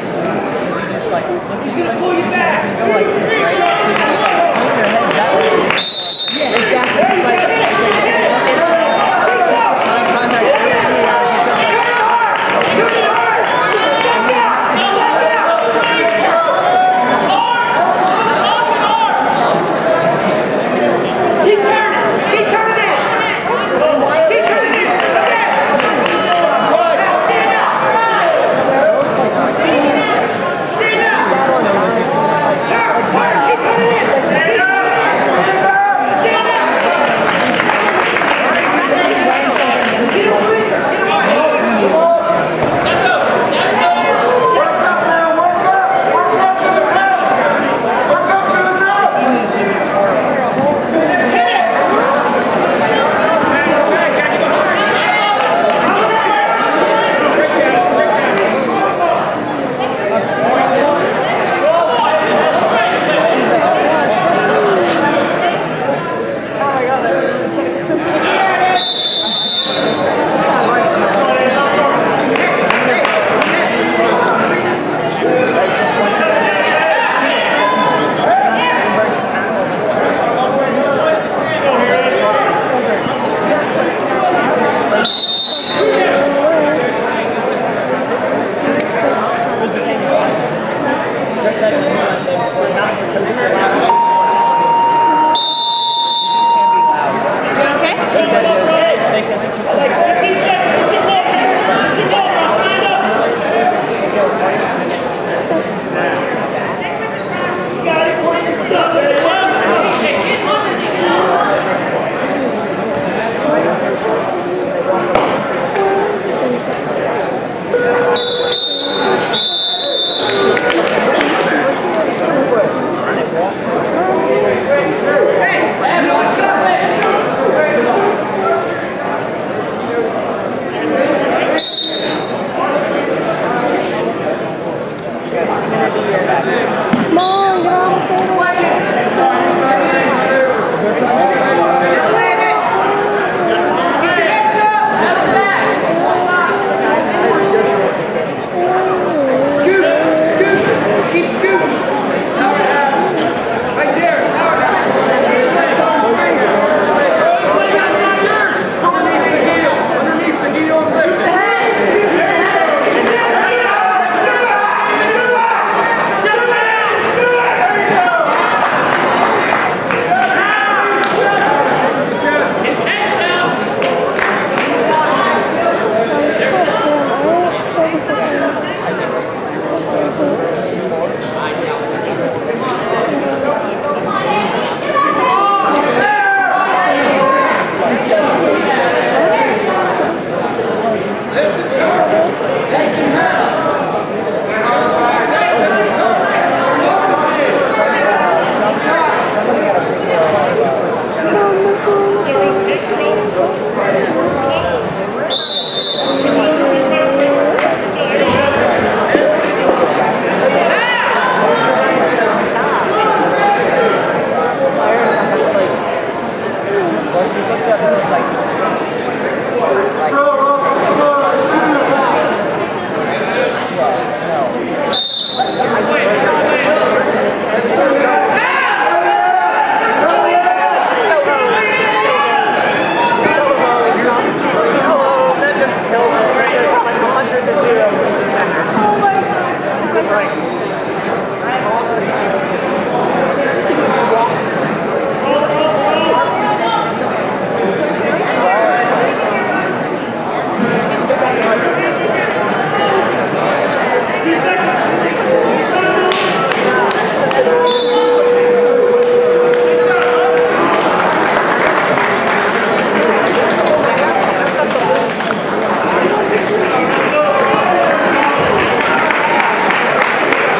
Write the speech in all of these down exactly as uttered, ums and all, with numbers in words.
All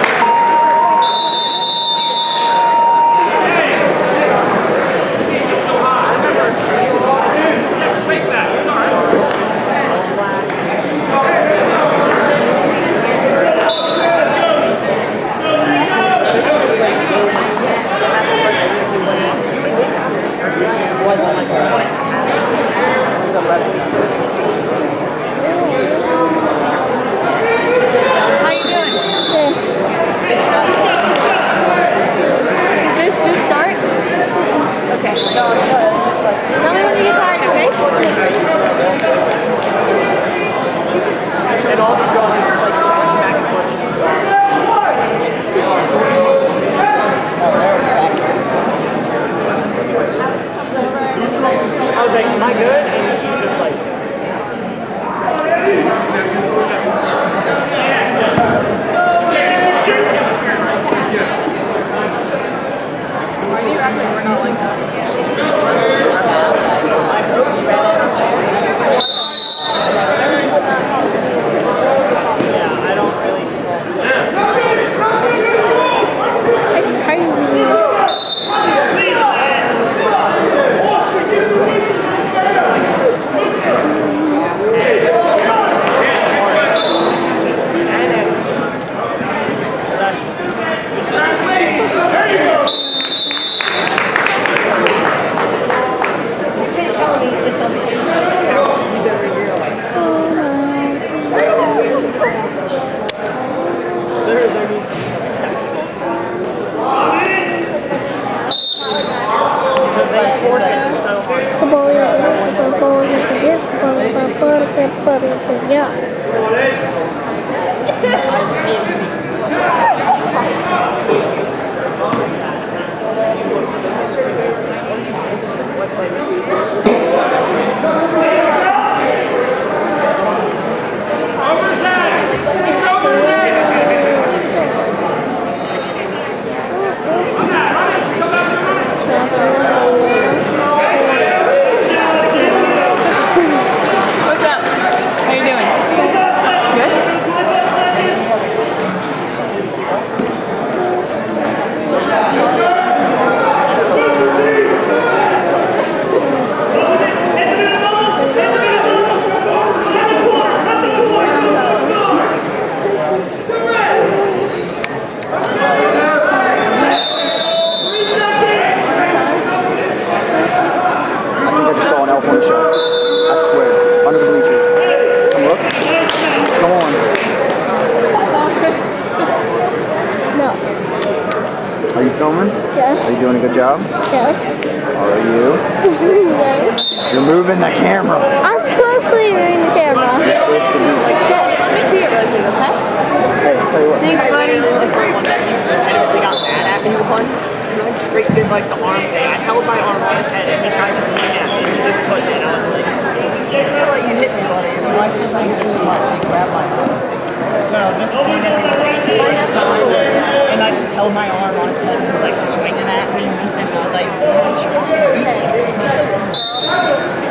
funny thing, yeah. Are you filming? Yes. Are you doing a good job? Yes. Are you? Yes. You're moving the camera. I'm closely moving the camera. You're supposed to be like this. Let me see it really quick, okay? Hey, I'll tell you what. Thanks, buddy. I got mad at me once. And I straight did like the arm thing. I held my arm on his head and he tried to swing at me and he just couldn't. And I was like, I let you hit me, buddy. Why sometimes you're smart? They grab my arm. No, this one and I just held my arm on his head and he was like swinging at me and I was like, oh,